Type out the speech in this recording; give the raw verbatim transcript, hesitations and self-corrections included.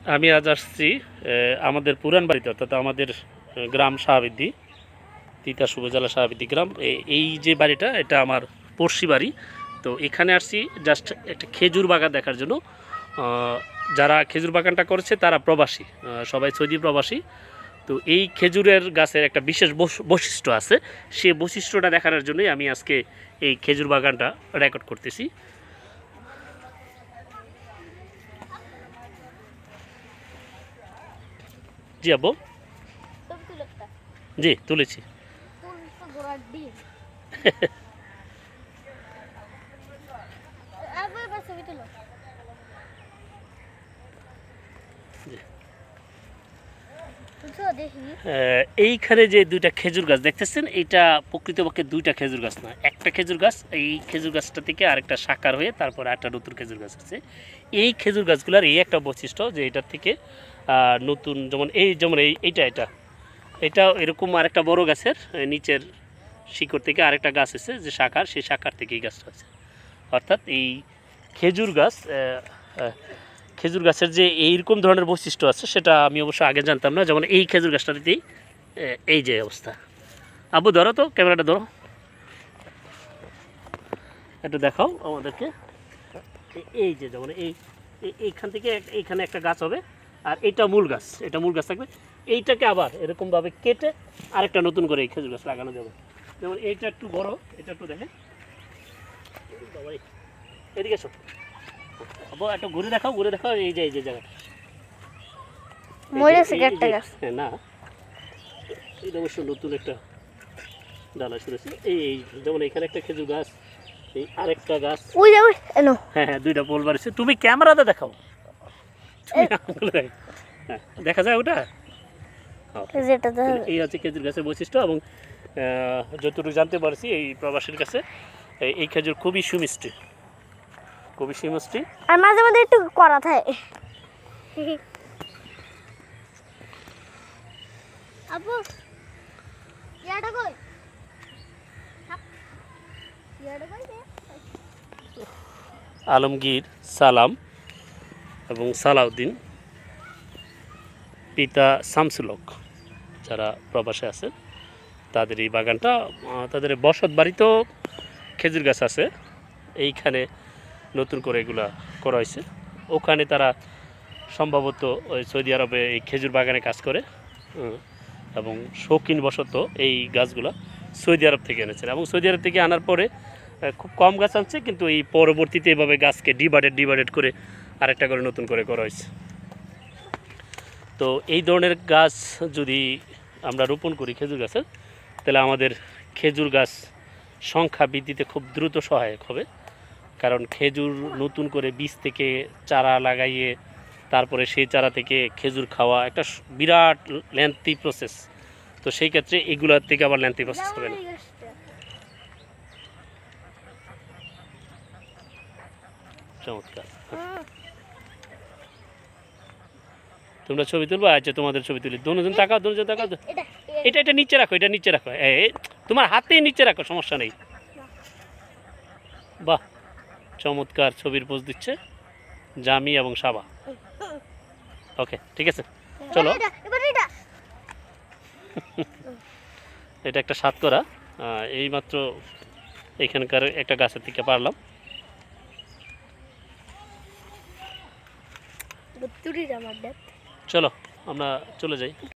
আমি আজ আসছি আমাদের পুরান বাড়িতে, অর্থাৎ আমাদের গ্রাম শাহাবৃদ্ধি, তিতাস উপজেলা শাহাবৃদ্ধি গ্রাম। এই যে বাড়িটা, এটা আমার পড়শি বাড়ি। তো এখানে আসছি জাস্ট একটা খেজুর বাগান দেখার জন্য। যারা খেজুর বাগানটা করেছে তারা প্রবাসী, সবাই সৌদি প্রবাসী। তো এই খেজুরের গাছের একটা বিশেষ বৈশিষ্ট্য আছে, সেই বৈশিষ্ট্যটা দেখানোর জন্যই আমি আজকে এই খেজুর বাগানটা রেকর্ড করতেছি। জি আব্বু, জি তুলেছি। এইখানে যে দুইটা খেজুর গাছ দেখতেছেন, এইটা প্রকৃতপক্ষে দুইটা খেজুর গাছ না, একটা খেজুর গাছ। এই খেজুর গাছটা থেকে আরেকটা সাকার হয়ে তারপর একটা নতুন খেজুর গাছ আছে। এই খেজুর গাছগুলোর এই একটা বৈশিষ্ট্য যে এটার থেকে নতুন, যেমন এই যেমন এই এইটা এটা এটা এরকম আরেকটা বড় গাছের নিচের শিকড় থেকে আরেকটা গাছ আছে যে শাখার, সেই শাখার থেকে এই গাছটা আছে। অর্থাৎ এই খেজুর গাছ, খেজুর গাছের যে এইরকম ধরনের বৈশিষ্ট্য আছে সেটা আমি অবশ্য আগে জানতাম না। যেমন এই খেজুর গাছটাতেই এই যে অবস্থা। আব্বু ধরো তো, ক্যামেরাটা ধরো, একটু দেখাও আমাদেরকে। এই যে যেমন এই এইখান থেকে এইখানে একটা গাছ হবে, আর এটা মূল গাছ, এটা মূল গাছ থাকবে। এইটাকে আবার এরকমভাবে কেটে আরেকটা নতুন করে এই খেজুর গাছ লাগানো যাবে। যেমন এইটা একটু বড়, এটা একটু দেখেন, এদিকে এসো আবার একটু ঘুরে দেখাও, ঘুরে দেখাও। এই যে এই যে জায়গাটা না, এটা অবশ্য নতুন একটা ডালা শুনেছি। এই এই যেমন এখানে একটা খেজুর গাছ, এই আরেকটা গাছ, হ্যাঁ হ্যাঁ দুইটা পোল বাড়ছে। তুমি ক্যামেরাতে দেখাও, হ্যাঁ দেখা যায় ওটা। এই হচ্ছে খেজুর গাছের বৈশিষ্ট্য। এবং যতটুকু জানতে পারছি এই প্রবাসীর কাছে, এই খেজুর খুবই সুমিষ্টি, খুবই সুমিষ্টি, আর মাঝে মাঝে একটু কড়া থাকে। আপু ইয়াটা কই ইয়াটা কই আলমগীর, সালাম এবং সালাউদ্দিন, পিতা শামসুল হক, যারা প্রবাসে আছে, তাদের এই বাগানটা, তাদের বসত বাড়িতেও খেজুর গাছ আছে। এইখানে নতুন করে এগুলা করা হয়েছে। ওখানে তারা সম্ভবত ওই সৌদি আরবে এই খেজুর বাগানে কাজ করে, এবং শৌখিন বশত এই গাছগুলো সৌদি আরব থেকে এনেছেন। এবং সৌদি আরব থেকে আনার পরে খুব কম গাছ আনছে, কিন্তু এই পরবর্তীতে এভাবে গাছকে ডিভাইডেড ডিভাইডেড করে আরেকটা করে নতুন করে করা হয়েছে। তো এই ধরনের গাছ যদি আমরা রোপণ করি খেজুর গাছের, তাহলে আমাদের খেজুর গাছ সংখ্যা বৃদ্ধিতে খুব দ্রুত সহায়ক হবে। কারণ খেজুর নতুন করে বীজ থেকে চারা লাগাইয়ে তারপরে সেই চারা থেকে খেজুর খাওয়া একটা বিরাট লেন্থি প্রসেস। তো সেই ক্ষেত্রে এগুলোর থেকে আবার লেন্থি প্রসেস হবে না। চমৎকার, তোমরা ছবি তুলবো? আচ্ছা তোমাদের ছবি তুলি, দুজন তাকাও, দুজন তাকাও। এটা এটা নিচে রাখো, এটা নিচে রাখো, তোমার হাতেই নিচে রাখো, সমস্যা নেই। বাহ, চমৎকার ছবির পোজ দিচ্ছে জামি এবং সাবা। ওকে ঠিক আছে, চলো। এটা একটা সাতকরা, এইমাত্র এখানকার একটা গাছের থেকে পারলাম। চলো আমরা চলে যাই।